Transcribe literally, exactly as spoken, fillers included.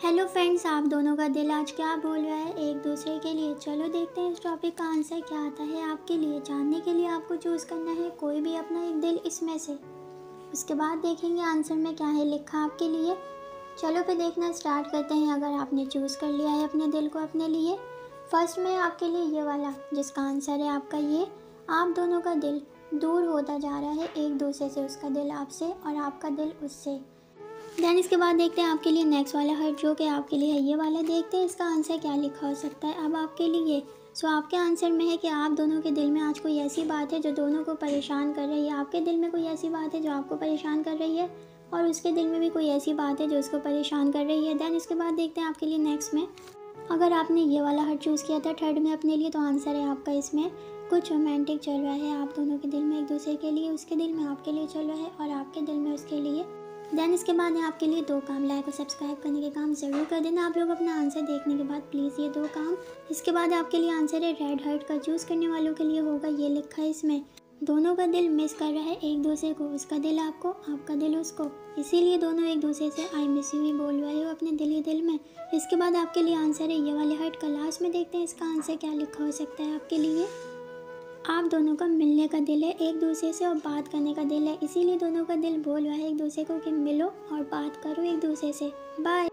Hello friends, आप दोनों का दिल आज क्या बोल रहा है एक दूसरे के लिए। चलो देखते हैं इस टॉपिक का आंसर क्या आता है आपके लिए। जानने के लिए आपको चूज़ करना है कोई भी अपना एक दिल इसमें से। उसके बाद देखेंगे आंसर में क्या है लिखा आपके लिए। चलो फिर देखना स्टार्ट करते हैं। अगर आपने चूज़ कर लिया है अपने दिल को अपने लिए, फर्स्ट में आपके लिए ये वाला जिसका आंसर है आपका ये। आप दोनों का दिल दूर होता जा रहा है एक दूसरे से, उसका दिल आपसे और आपका दिल उससे। देन इसके बाद देखते हैं आपके लिए नेक्स्ट वाला हर्ट जो कि आपके लिए है ये वाला। देखते हैं इसका आंसर क्या लिखा हो सकता है अब आपके लिए। सो आपके आंसर में है कि आप दोनों के दिल में आज कोई ऐसी बात है जो दोनों को परेशान कर रही है। आपके दिल में कोई ऐसी बात है जो आपको परेशान कर रही है और उसके दिल में भी कोई ऐसी बात है जो उसको परेशान कर रही है। देन इसके बाद देखते हैं आपके लिए नेक्स्ट में, अगर आपने ये वाला हर्ट चूज़ किया था थर्ड में अपने लिए, तो आंसर है आपका इसमें कुछ रोमांटिक चल रहा है आप दोनों के दिल में एक दूसरे के लिए। उसके दिल में आपके लिए चल रहा है और आपके दिल में उसके लिए। देन इसके बाद है आपके लिए दो काम, लाइक और सब्सक्राइब करने के काम ज़रूर कर देना आप लोग अपना आंसर देखने के बाद प्लीज़, ये दो काम। इसके बाद आपके लिए आंसर है रेड हर्ट का। चूज़ करने वालों के लिए होगा ये लिखा है इसमें, दोनों का दिल मिस कर रहा है एक दूसरे को, उसका दिल आपको आपका दिल उसको, इसीलिए दोनों एक दूसरे से आई मिस यू ही बोल रहे हो अपने दिल ही दिल में। इसके बाद आपके लिए आंसर है ये वाले हर्ट का। लास्ट में देखते हैं इसका आंसर क्या लिखा हो सकता है आपके लिए। आप दोनों का मिलने का दिल है एक दूसरे से और बात करने का दिल है, इसीलिए दोनों का दिल बोल रहा है एक दूसरे को कि मिलो और बात करो एक दूसरे से। बाय।